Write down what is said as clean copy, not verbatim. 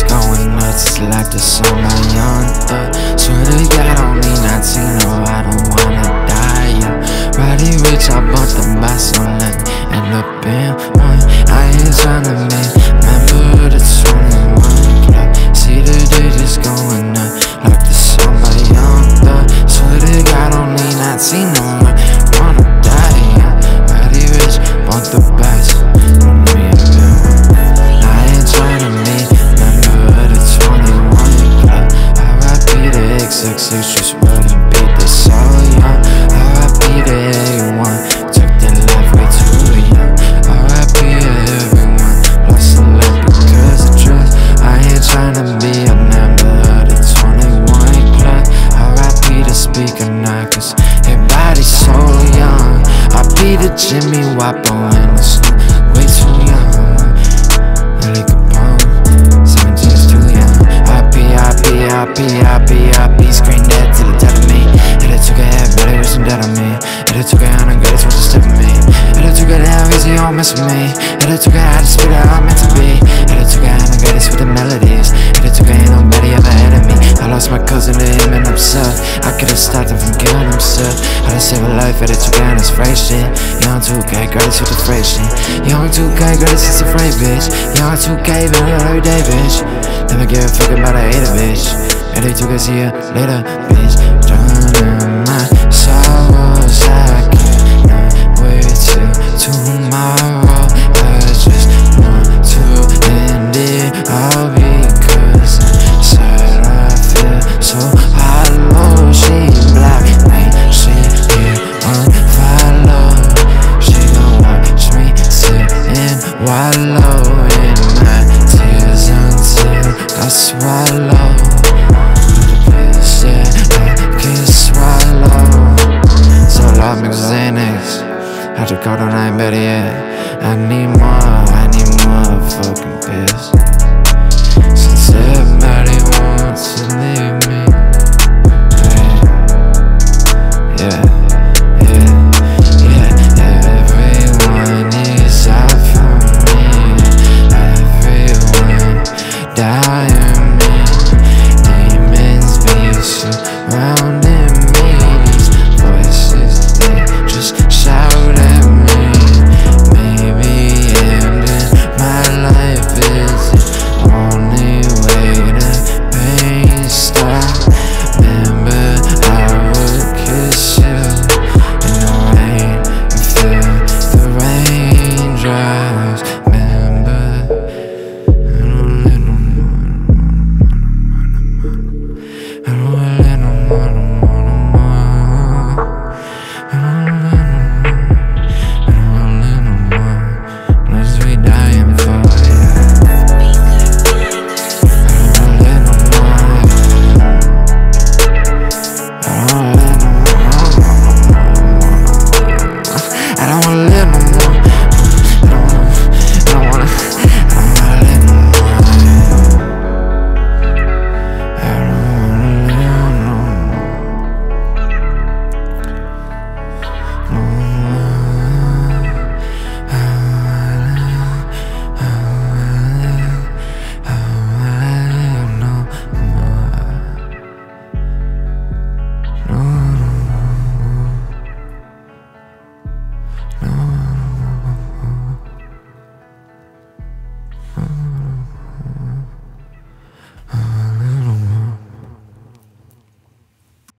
going nuts, it's like the song by Young Thug. Swear to God, only 19, no, I don't wanna die, yeah. Roddy Rich, I bought the box on nothing, end up in one. I ain't tryna make member the 21 club. See the digits going up, like the song by Young Thug. Swear to God, only 19, no, I wanna die, yeah. Roddy Rich, bought the box. Just wouldn't beat this all young. R.I.P. to everyone, took their life way too young. R.I.P. to everyone, lost a lot because of drugs. I ain't tryna be a member of the 21 club. R.I.P. to Speaker now, cause everybody's so young. R.I.P. to Jimmy Wappo and the Snoop, way too young. Really Capone, 17's too young. R.I.P. Screen dead till the death of me. And it took a head, but it wasn't dead on me. And it took a hand and grace, was a step of me. And it took a down, easy, you don't mess with me. And it took a hand to spit out, I'm meant to be. And it took a hand and grace with the melodies. And it took a hand, nobody ever ahead of me. I lost my cousin to him and upset. I could've stopped him from killing himself. I done saved a life, and it took a hand, it's freight shit. Young 2K, gratis with the freight shit. Young 2K, gratis, it's a freight bitch. Young 2K, been every day, bitch. Never give a fuck about a hater, bitch. And they took us here later, bitch. Drowning my sorrows, I cannot wait till tomorrow. I just want to end it all because inside I feel so hollow. She black, me, she here unfollow. She gon' watch me sit and wallow in my tears until I swallow. I took out and I ain't better yet. I need more fucking piss. Since